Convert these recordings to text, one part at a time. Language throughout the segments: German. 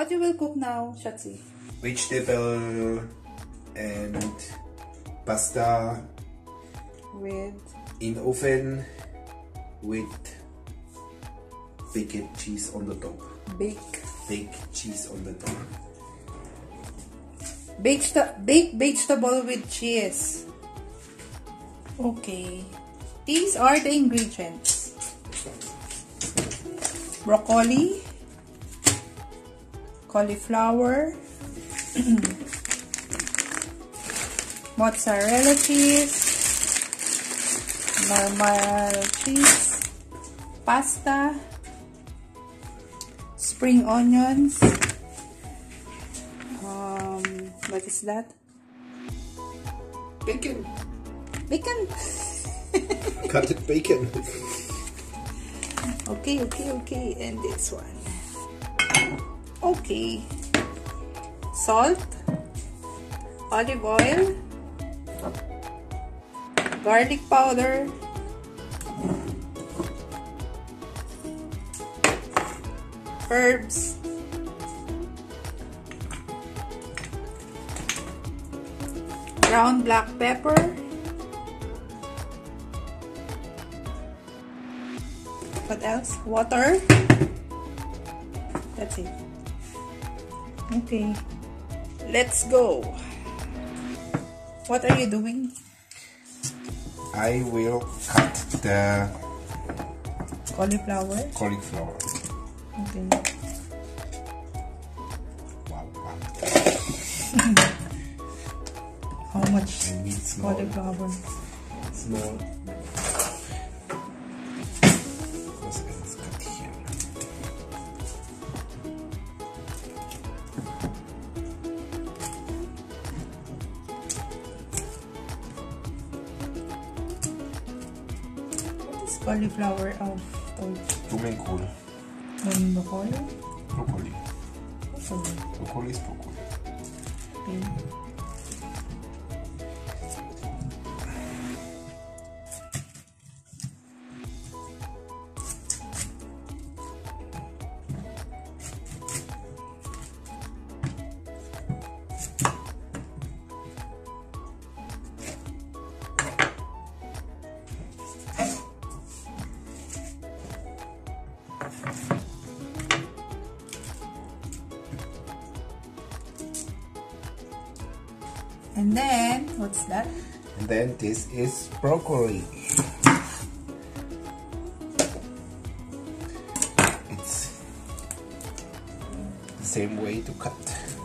What you will cook now, Shatsi? Vegetable and pasta With in oven with baked cheese on the top. baked Cheese on the top. baked vegetable with cheese. Okay. These are the ingredients. Broccoli, cauliflower, mozzarella cheese, normal cheese, pasta, spring onions, what is that? Bacon. Bacon. Cutted bacon. Okay, and this one. Okay. Salt, olive oil, garlic powder, herbs, ground black pepper, what else? Water. That's it. Okay, let's go. What are you doing? I will cut the Cauliflower. cauliflower. Okay. Wow. How much I need small. cauliflower? Small. Was else cut here? What is cauliflower of Blumenkohl. broccoli? Broccoli. Okay. Broccoli is broccoli. Okay. And then, what's that? And then this is broccoli. It's the same way to cut.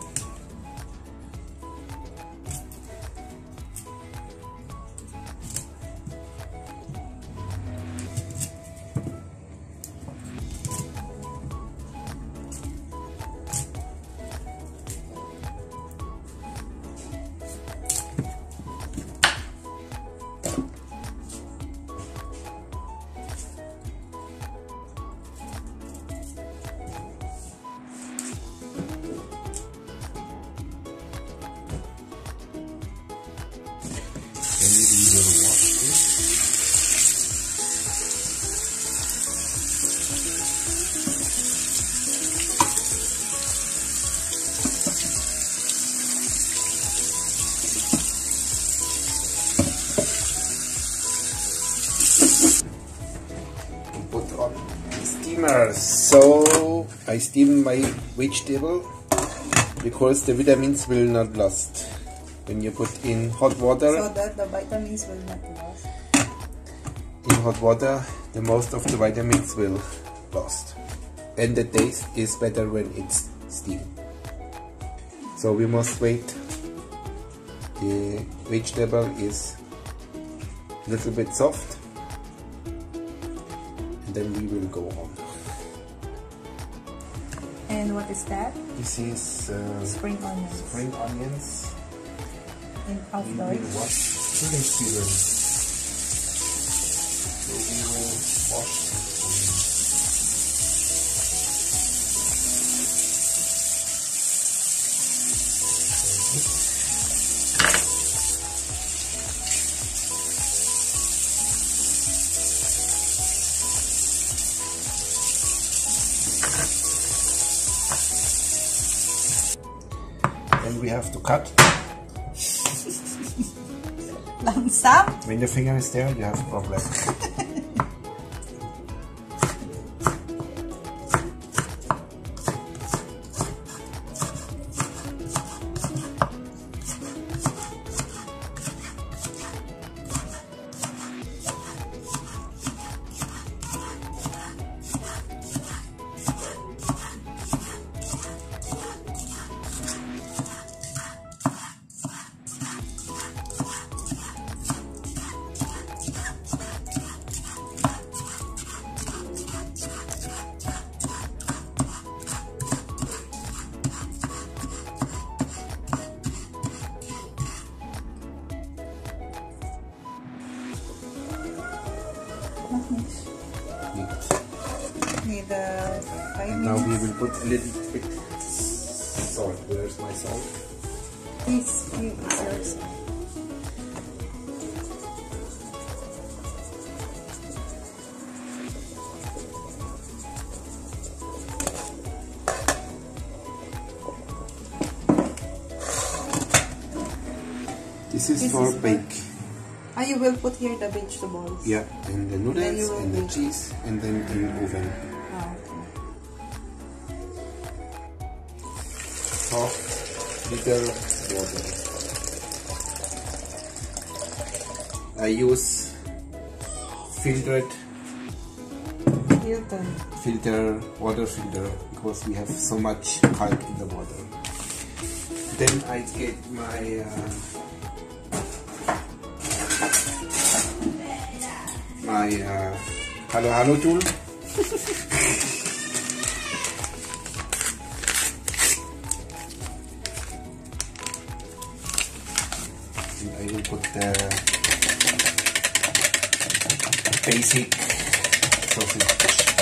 Then we will wash this. And put on the steamer. So I steam my vegetable because the vitamins will not lost. When you put in hot water, So that the vitamins will not lost. in hot water, the most of the vitamins will lost, and the taste is better when it's steamed. So we must wait. The vegetable is a little bit soft, and then we will go on. And what is that? This is Spring onions. spring onions. And auf We will Deutsch. wash Frühlingszwiebeln. So we will wash have to cut. Langsam. When the finger is there, you have a problem. Need 5 Now we minutes. will put a little bit salt. Where's my salt? Please, you yours. This is This for is bake. You will put here the vegetables. Yeah, and the Then you noodles will and the bake. cheese, and then in oven. Okay. Soft little water. I use filtered water filter because we have so much calc in the water. Then I get my Halo tool. And I will put the basic sausage.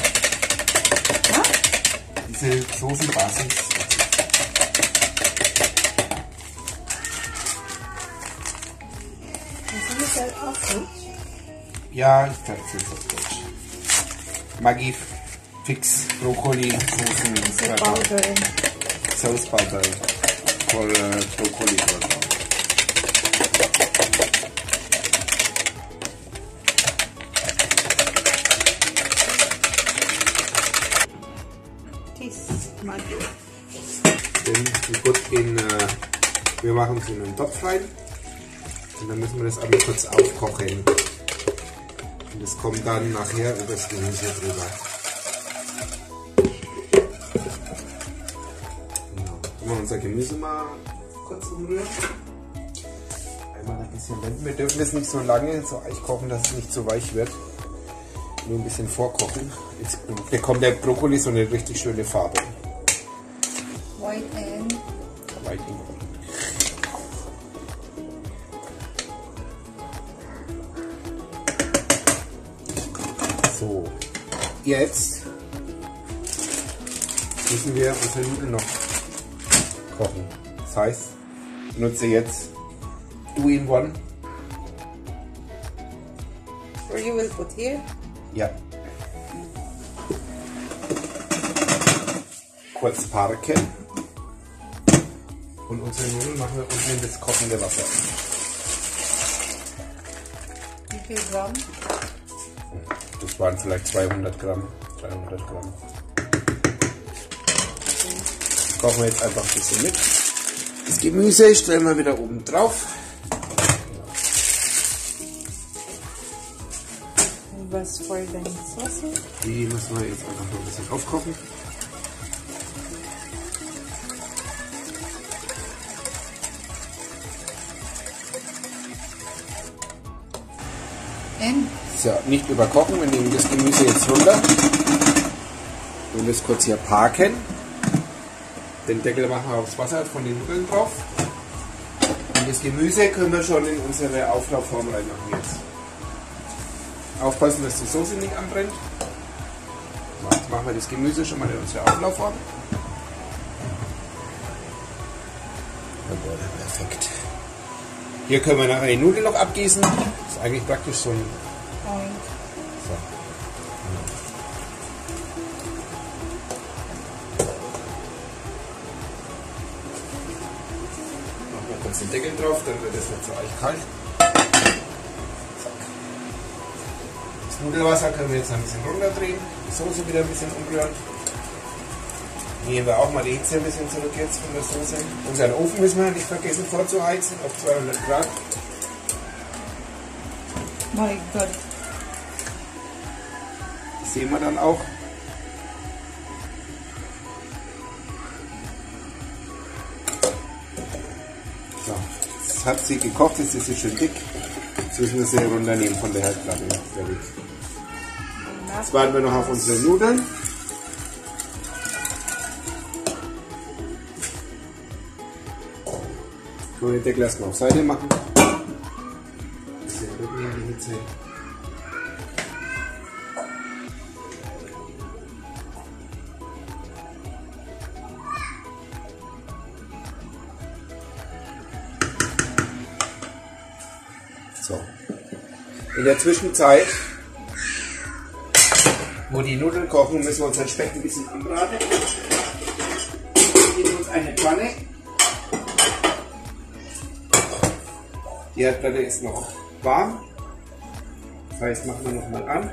Diese Soßenbasis. Is it also? Ja, ich kann es jetzt auf Deutsch. Maggi Fix Brokkoli Soßen Powder. Sauce powder for broccoli powder. Maggi. Then we put in, wir machen es in einen Topf rein und dann müssen wir das einmal kurz aufkochen. Und das kommt dann nachher über das Gemüse drüber. Genau. Können wir unser Gemüse mal kurz umrühren. Einmal ein bisschen wenden. Wir dürfen das nicht so lange so eich kochen, dass es nicht zu weich wird. Nur ein bisschen vorkochen. Jetzt bekommt der Brokkoli so eine richtig schöne Farbe. White and White and so, jetzt müssen wir unsere Nudeln noch kochen. Das heißt, ich nutze jetzt 2-in-1. or you will put here. Ja. Kurz parken. Und unsere Nudeln machen wir unten in das kochende Wasser. Wie viel Gramm? Das waren vielleicht 200 Gramm, 300 Gramm. Kochen wir jetzt einfach ein bisschen mit. Das Gemüse stellen wir wieder oben drauf. Und was für deine Soße? Die müssen wir jetzt einfach noch ein bisschen aufkochen. So, nicht überkochen, wir nehmen das Gemüse jetzt runter und das kurz hier parken. Den Deckel machen wir aufs Wasser von den Nudeln drauf. Und das Gemüse können wir schon in unsere Auflaufform reinmachen jetzt. Aufpassen, dass die Soße nicht anbrennt. Jetzt machen wir das Gemüse schon mal in unsere Auflaufform. Perfekt. Hier können wir nachher die Nudeln noch abgießen. Das ist eigentlich praktisch so ein... So. jetzt den Deckel drauf, dann wird es nicht so eiskalt. Das Nudelwasser können wir jetzt ein bisschen runterdrehen, die Soße wieder ein bisschen umrühren. Nehmen wir auch mal die Hitze ein bisschen zurück jetzt von der Soße. Unseren Ofen müssen wir nicht vergessen vorzuheizen auf 200 Grad. My God. Das sehen wir dann auch. So, jetzt hat sie gekocht, jetzt ist sie schön dick. Jetzt müssen wir sie runternehmen von der Herdplatte. Jetzt warten wir noch auf unsere Nudeln. Können wir den Deckel erstmal auf Seite machen. Ein bisschen Rücken in die Hitze. So. In der Zwischenzeit, wo die Nudeln kochen, müssen wir unseren Speck ein bisschen anbraten. Wir nehmen uns eine Pfanne. Die Herdplatte ist noch warm. Das heißt, machen wir noch mal an.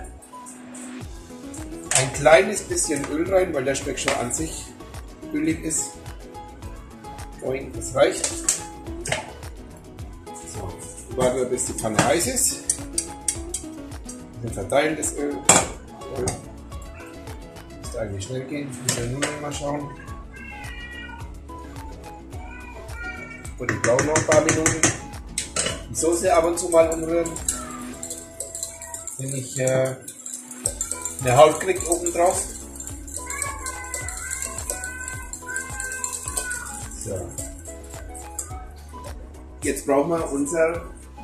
Ein kleines bisschen Öl rein, weil der Speck schon an sich ölig ist. Boing, das reicht. So, warten wir, bis die Pfanne heiß ist. Wir verteilen das Öl. Müsste eigentlich schnell gehen. Mit der Nudeln mal schauen. Und die brauchen noch ein paar Minuten. Die Soße ab und zu mal umrühren. Wenn ich eine Haut kriege oben drauf. So. Jetzt brauchen wir unser.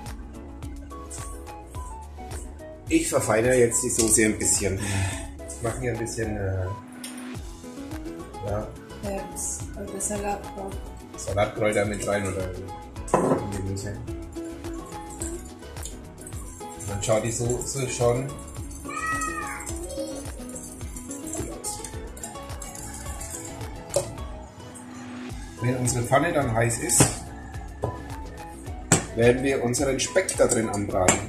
Ich verfeinere jetzt die Soße ein bisschen. Ich mache hier ein bisschen Herbs oder Salatkraut. Salatkräuter mit rein oder Gemüse. Dann schaut die Soße schon gut aus. Wenn unsere Pfanne dann heiß ist, werden wir unseren Speck da drin anbraten.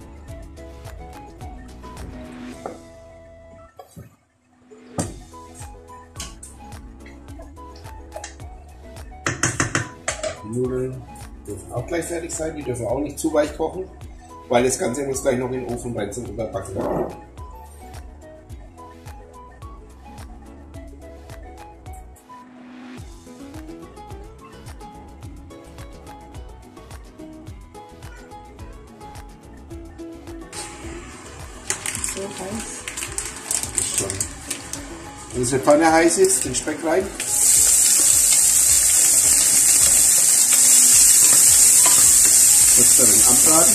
Die Nudeln dürfen auch gleich fertig sein, die dürfen auch nicht zu weich kochen, weil das Ganze muss gleich noch in den Ofen rein zum Überbacken. So heiß. Ist schon. Wenn unsere Pfanne heiß ist, den Speck rein. Kurz darin anbraten.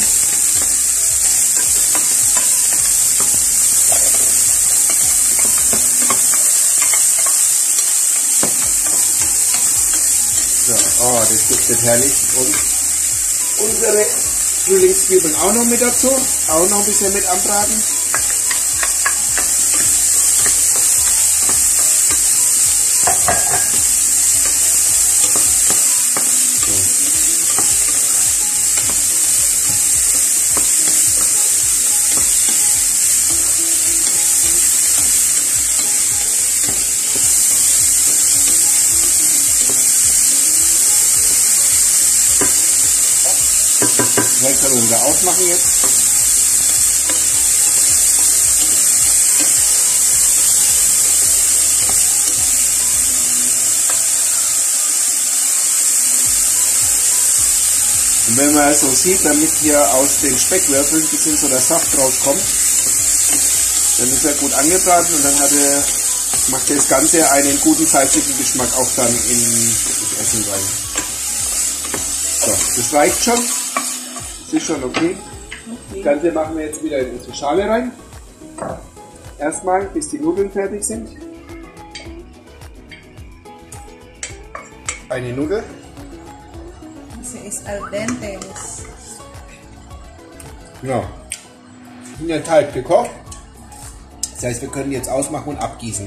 So, oh, das duftet herrlich. Und unsere Frühlingszwiebeln auch noch mit dazu. Auch noch ein bisschen mit anbraten. Das können wir wieder ausmachen jetzt. Und wenn man es so sieht, damit hier aus den Speckwürfeln ein bisschen so der Saft rauskommt, dann ist er gut angebraten und dann macht das Ganze einen guten salzigen Geschmack auch dann in das Essen rein. So, das reicht schon. Das ist schon okay. Das Ganze machen wir jetzt wieder in unsere Schale rein. Erstmal, bis die Nudeln fertig sind. Eine Nudel. Sie ist al dente. Genau. Sind halb gekocht. Das heißt, wir können jetzt ausmachen und abgießen.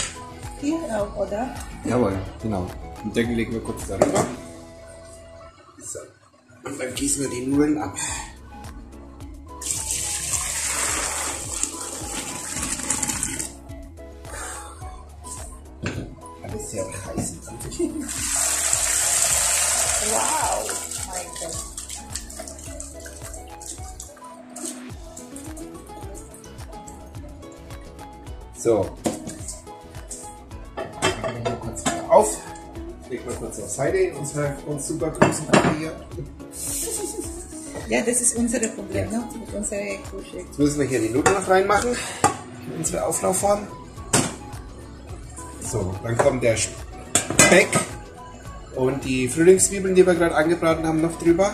Hier auch, oder? Jawohl, genau. Den Deckel legen wir kurz darüber. Und dann gießen wir die Nudeln ab. Alles sehr heiß. Wow, mein Gott. So. Machen wir kurz wieder auf. Legen wir kurz auf Seite in uns super großen Küche hier. Ja, das ist unser Problem, ne? Mit unserer Küche. Jetzt müssen wir hier die Nudeln noch reinmachen. In unsere Auflaufform. So, dann kommt der Speck und die Frühlingszwiebeln, die wir gerade angebraten haben, noch drüber.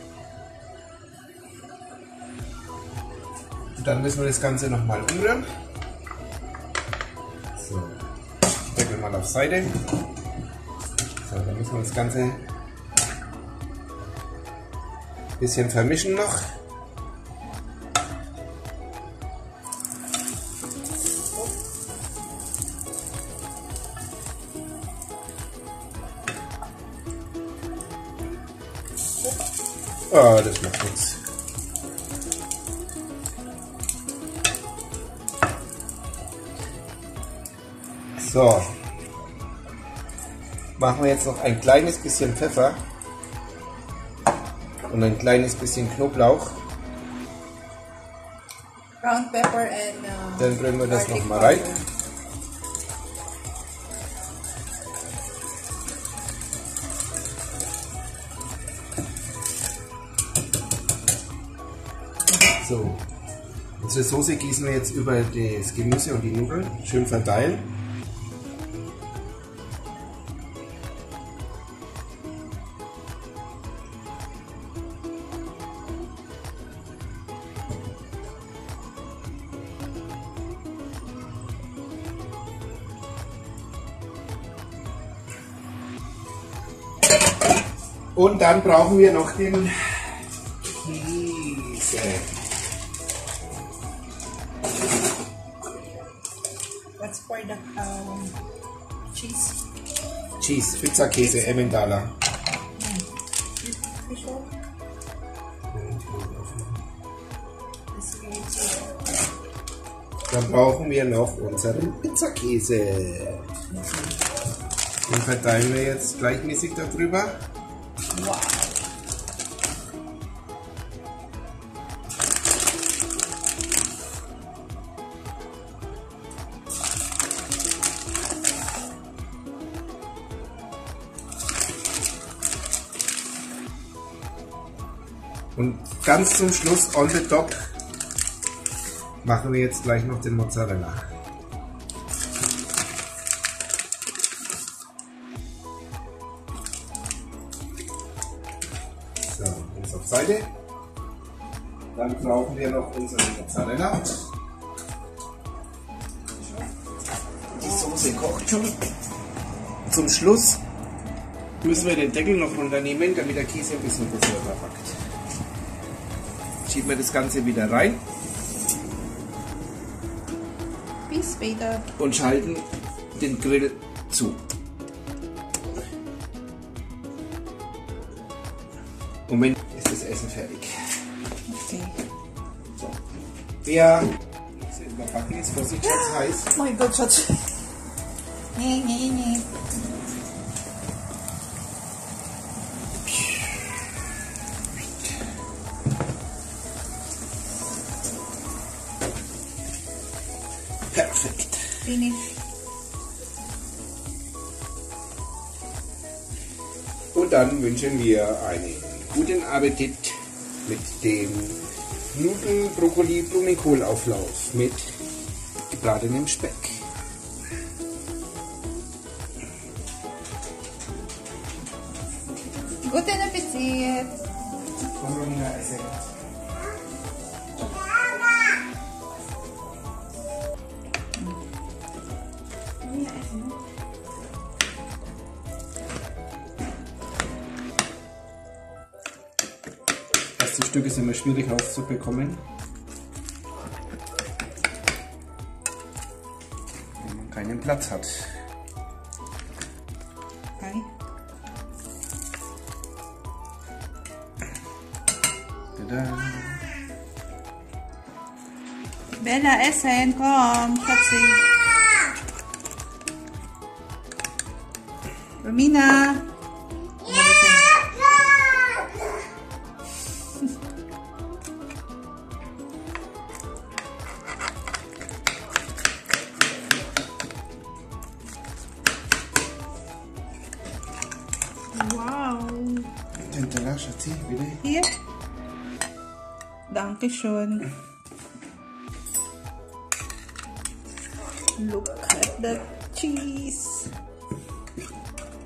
Und dann müssen wir das Ganze nochmal umrühren. So, Deckel mal auf Seite. So, dann müssen wir das Ganze ein bisschen vermischen noch. Ah, das macht nichts. So. Machen wir jetzt noch ein kleines bisschen Pfeffer und ein kleines bisschen Knoblauch. Ground pepper and Dann bringen wir das garlic noch mal rein. powder. So. Unsere Soße gießen wir jetzt über das Gemüse und die Nudeln. Schön verteilen. Und dann brauchen wir noch den Käse. What's for the cheese? Cheese, Pizzakäse, Emmentaler. Fish oil? This is, Dann brauchen wir noch unseren Pizzakäse. Den verteilen wir jetzt gleichmäßig darüber. wow. Und ganz zum Schluss, on the top, machen wir jetzt gleich noch den Mozzarella. So, das auf Seite. Dann brauchen wir noch unseren Mozzarella. Die Soße kocht schon. Zum Schluss müssen wir den Deckel noch runternehmen, damit der Käse ein bisschen besser verpackt. Schieben wir das Ganze wieder rein Bis später. und schalten den Grill zu. Moment, ist das Essen fertig. Okay. Wer überbacken ist, Vorsicht, Schatz, heiß. Oh mein Gott, Schatz. Nee, nee, nee. Perfekt. Finish. Und dann wünschen wir einen guten Appetit mit dem Nudel-Brokkoli-Blumenkohlauflauf mit gebratenem Speck. Guten Appetit. Komm, Romina, esse. Die Stücke sind immer schwierig rauszubekommen, wenn man keinen Platz hat. Okay. Tada! Bella, essen, komm, Schatzi. Romina. Wow. Tentala, Schatzi, bitte. Hier. Dankeschön. Look at the cheese.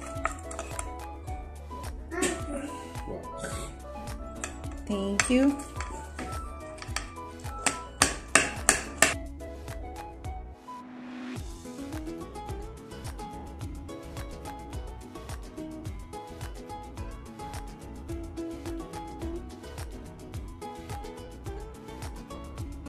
Wow. Thank you.